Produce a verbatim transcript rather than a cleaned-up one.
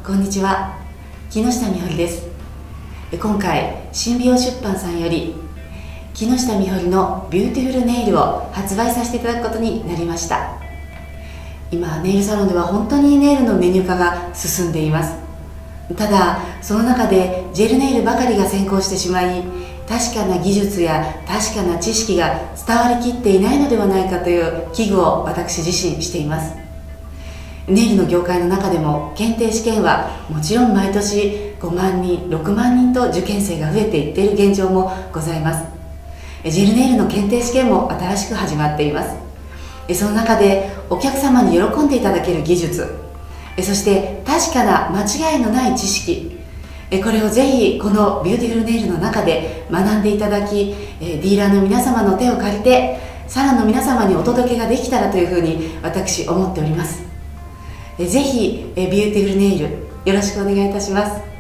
こんにちは、木下美穂です。今回新美容出版さんより木下美穂のビューティフルネイルを発売させていただくことになりました。今ネイルサロンでは本当にネイルのメニュー化が進んでいます。ただその中でジェルネイルばかりが先行してしまい、確かな技術や確かな知識が伝わりきっていないのではないかという危惧を私自身しています。ネイルの業界の中でも検定試験はもちろん毎年ごまんにん、ろくまんにんと受験生が増えていっている現状もございます。ジェルネイルの検定試験も新しく始まっています。その中でお客様に喜んでいただける技術、そして確かな間違いのない知識、これをぜひこのビューティフルネイルの中で学んでいただき、ディーラーの皆様の手を借りてサロンの皆様にお届けができたらというふうに私思っております。ぜひビューティフルネイルよろしくお願いいたします。